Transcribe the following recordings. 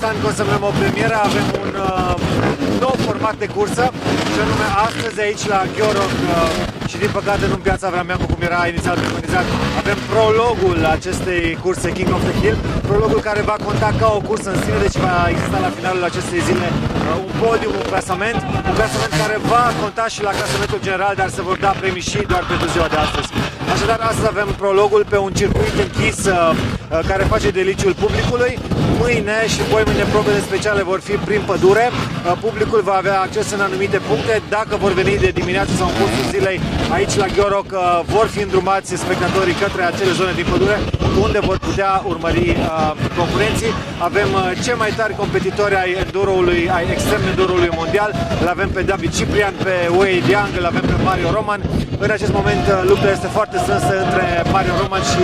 an că o să avem o premieră, avem un nou format de cursă, și anume astăzi aici la Gheoroc și din păcate nu în piața Vrameancu cum era inițial preconizat, avem prologul acestei curse King of the Hill, prologul care va conta ca o cursă în sine, deci va exista la finalul acestei zile un podium, un clasament care va conta și la clasamentul general, dar se vor da premii și doar pentru ziua de astăzi. Așadar, astăzi avem prologul pe un circuit închis care face deliciul publicului. Mâine și poimâine probele speciale vor fi prin pădure. Publicul va avea acces în anumite puncte. Dacă vor veni de dimineață sau în cursul zilei aici la Gheoroc, vor fi îndrumați spectatorii către acele zone din pădure unde vor putea urmări concurenții. Avem cei mai tari competitori ai enduroului, ai extrem enduroului mondial. Îl avem pe David Ciprian, pe Wade Young, îl avem pe Mario Roman. În acest moment lupta este foarte strânsă între Mario Roman și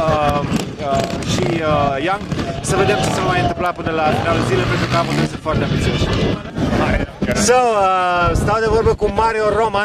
Young. Să vedem ce se va mai întâmpla până la finalul zilei, pentru că amândoi sunt foarte ambițioși. Stau de vorbă cu Mario Roman,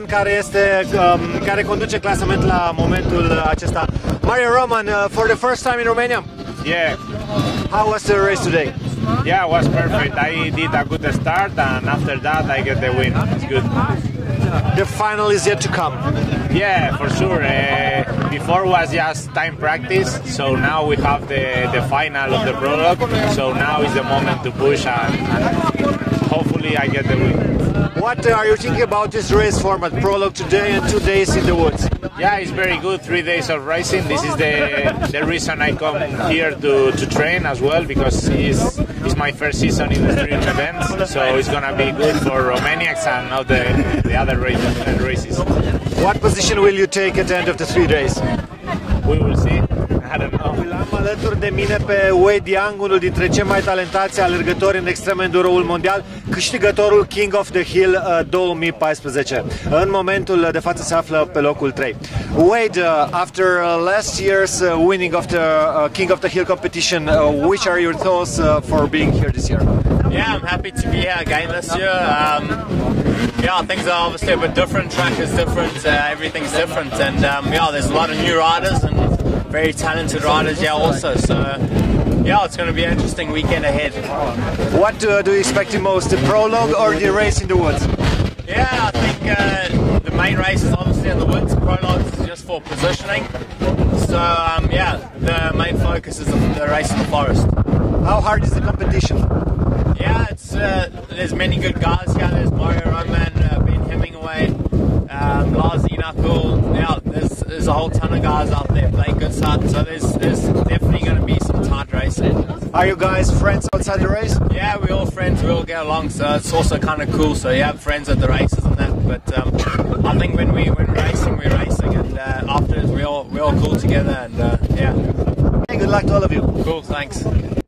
care conduce clasament la momentul acesta. Mario Roman, for the first time in Romania? Yeah. How was the race today? Yeah, it was perfect. I did a good start, and after that I get the win. It's good. The final is yet to come. Yeah, for sure. Before was just time practice, so now we have the final of the prologue. So now is the moment to push, and hopefully I get the win. What are you thinking about this race format? Prologue today and 2 days in the woods. Yeah, it's very good. 3 days of racing. This is the reason I come here to train as well, because it's my first season in the street events. So it's gonna be good for Romanians and not the other races. What position will you take at the end of the 3 days? We will see. I don't know. Am alături de mine pe Wade Young, unul dintre cei mai talentați alergători în extrem enduroul mondial, câștigătorul King of the Hill 2014. În momentul de față se află pe locul 3. Wade, after last year's winning of the King of the Hill competition, which are your thoughts for being here this year? Yeah, I'm happy to be here again this year. Yeah, things are obviously a bit different. Track is different. Everything's different, and yeah, there's a lot of new riders and very talented riders here also. So yeah, it's going to be an interesting weekend ahead. What do you expect the most, the prologue or the race in the woods? Yeah, I think the main race is obviously in the woods. Prologue is just for positioning. So yeah, the main focus is the race in the forest. How hard is the competition? Yeah, it's there's many good guys here. There's Mario Roman, Ben Hemingway, Lars Enakul. Yeah, there's a whole ton of guys out there playing good side. So there's definitely going to be some tight racing. Are you guys friends outside the race? Yeah, we're all friends. We all get along. So it's also kind of cool. So you have friends at the races and that. But I think when we're racing, and afterwards we're all cool together. And yeah. Hey, good luck to all of you. Cool. Thanks.